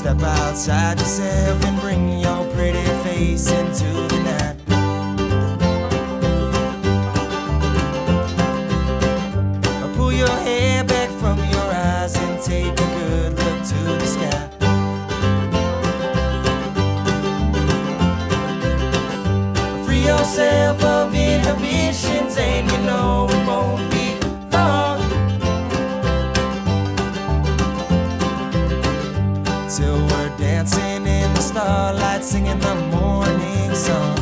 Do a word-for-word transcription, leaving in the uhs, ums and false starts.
Step outside yourself and bring your pretty face into the night. Pull your hair back from your eyes and take a good look to the sky. Free yourself of inhibitions and you know it won't be long till we're dancing in the starlight, singing the morning song.